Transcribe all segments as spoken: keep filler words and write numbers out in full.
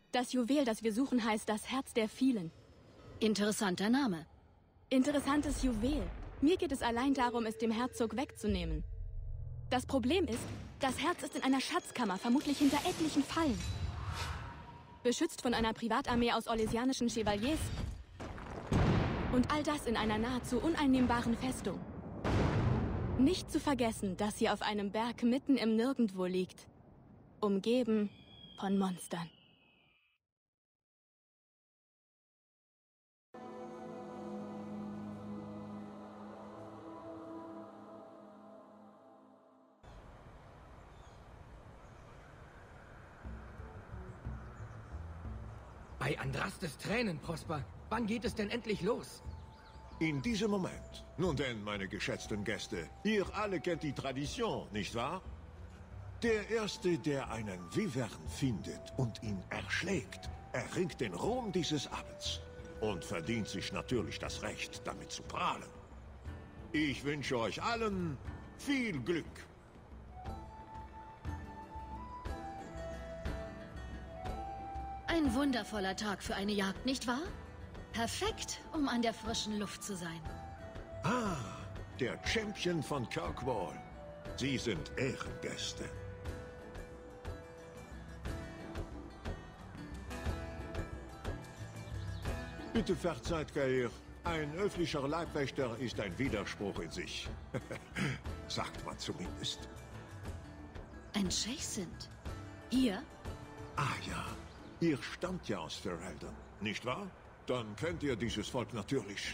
Das Juwel, das wir suchen, heißt das Herz der Vielen. Interessanter Name. Interessantes Juwel. Mir geht es allein darum, es dem Herzog wegzunehmen. Das Problem ist, das Herz ist in einer Schatzkammer, vermutlich hinter etlichen Fallen. Beschützt von einer Privatarmee aus orlesianischen Chevaliers. Und all das in einer nahezu uneinnehmbaren Festung. Nicht zu vergessen, dass sie auf einem Berg mitten im Nirgendwo liegt. Umgeben von Monstern. Bei Andrastes Tränen, Prosper. Wann geht es denn endlich los? In diesem Moment. Nun denn, meine geschätzten Gäste, ihr alle kennt die Tradition, nicht wahr? Der Erste, der einen Wyvern findet und ihn erschlägt, erringt den Ruhm dieses Abends und verdient sich natürlich das Recht, damit zu prahlen. Ich wünsche euch allen viel Glück. Ein wundervoller Tag für eine Jagd, nicht wahr? Perfekt, um an der frischen Luft zu sein. Ah, der Champion von Kirkwall. Sie sind Ehrengäste. Bitte verzeiht, Kair. Ein öffentlicher Leibwächter ist ein Widerspruch in sich. Sagt man zumindest. Ein Chasint? Hier? Ah ja, ihr stammt ja aus Ferelden, nicht wahr? Dann kennt ihr dieses Volk natürlich.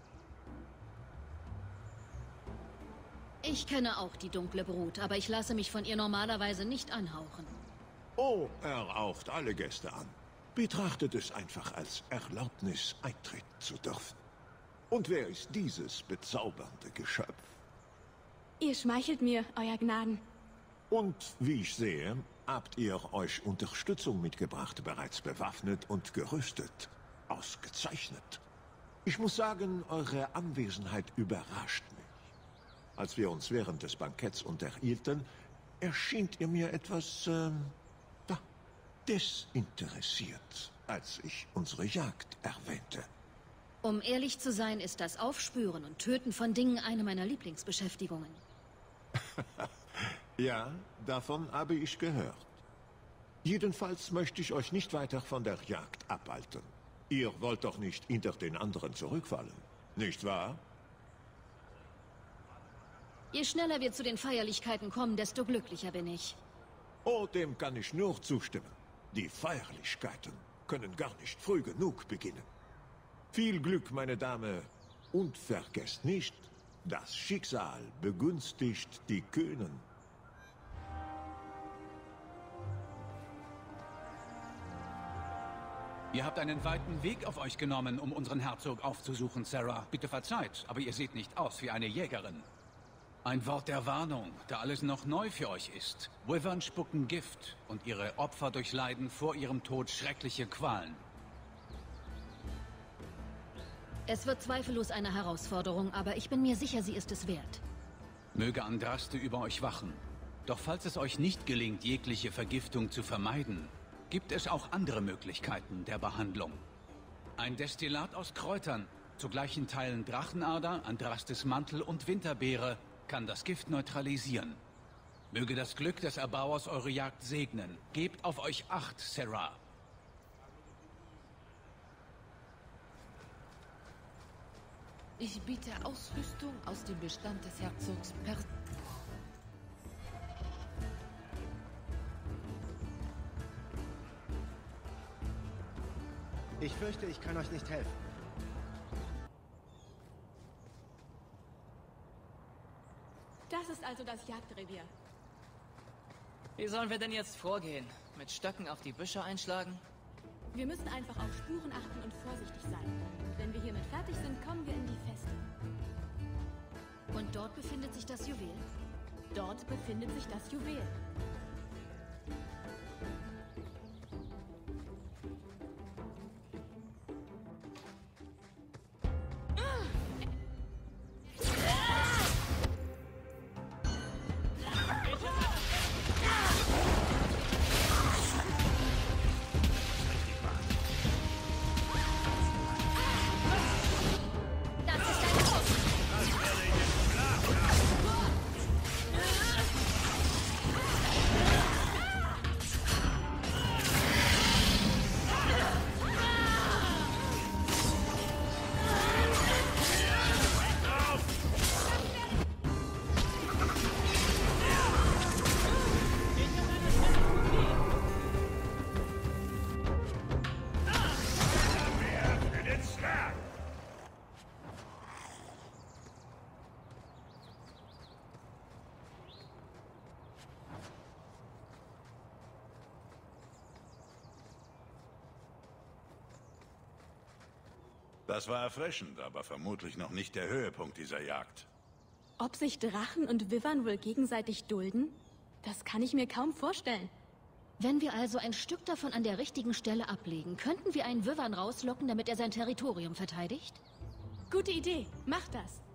Ich kenne auch die dunkle Brut, aber ich lasse mich von ihr normalerweise nicht anhauchen. Oh, er raucht alle Gäste an. Betrachtet es einfach als Erlaubnis, eintreten zu dürfen. Und wer ist dieses bezaubernde Geschöpf? Ihr schmeichelt mir, Euer Gnaden. Und wie ich sehe, habt ihr euch Unterstützung mitgebracht, bereits bewaffnet und gerüstet. Ausgezeichnet. Ich muss sagen, eure Anwesenheit überrascht mich. Als wir uns während des Banketts unterhielten, erschien ihr mir etwas, ähm, da, desinteressiert, als ich unsere Jagd erwähnte. Um ehrlich zu sein, ist das Aufspüren und Töten von Dingen eine meiner Lieblingsbeschäftigungen. Ja, davon habe ich gehört. Jedenfalls möchte ich euch nicht weiter von der Jagd abhalten. Ihr wollt doch nicht hinter den anderen zurückfallen, nicht wahr? Je schneller wir zu den Feierlichkeiten kommen, desto glücklicher bin ich. Oh, dem kann ich nur zustimmen. Die Feierlichkeiten können gar nicht früh genug beginnen. Viel Glück, meine Dame. Und vergesst nicht, das Schicksal begünstigt die Könen. Ihr habt einen weiten Weg auf euch genommen, um unseren Herzog aufzusuchen, Sarah. Bitte verzeiht, aber ihr seht nicht aus wie eine Jägerin. Ein Wort der Warnung, da alles noch neu für euch ist. Wyvern spucken Gift und ihre Opfer durchleiden vor ihrem Tod schreckliche Qualen. Es wird zweifellos eine Herausforderung, aber ich bin mir sicher, sie ist es wert. Möge Andraste über euch wachen. Doch falls es euch nicht gelingt, jegliche Vergiftung zu vermeiden, gibt es auch andere Möglichkeiten der Behandlung. Ein Destillat aus Kräutern, zu gleichen Teilen Drachenader, Andrastes Mantel und Winterbeere, kann das Gift neutralisieren. Möge das Glück des Erbauers eure Jagd segnen. Gebt auf euch Acht, Sarah. Ich biete Ausrüstung aus dem Bestand des Herzogs per... Ich fürchte, ich kann euch nicht helfen. Das ist also das Jagdrevier. Wie sollen wir denn jetzt vorgehen? Mit Stöcken auf die Büsche einschlagen? Wir müssen einfach auf Spuren achten und vorsichtig sein. Wenn wir hiermit fertig sind, kommen wir in die Feste. Und dort befindet sich das Juwel? Dort befindet sich das Juwel. Das war erfrischend, aber vermutlich noch nicht der Höhepunkt dieser Jagd. Ob sich Drachen und Wyvern wohl gegenseitig dulden? Das kann ich mir kaum vorstellen. Wenn wir also ein Stück davon an der richtigen Stelle ablegen, könnten wir einen Wyvern rauslocken, damit er sein Territorium verteidigt? Gute Idee, mach das.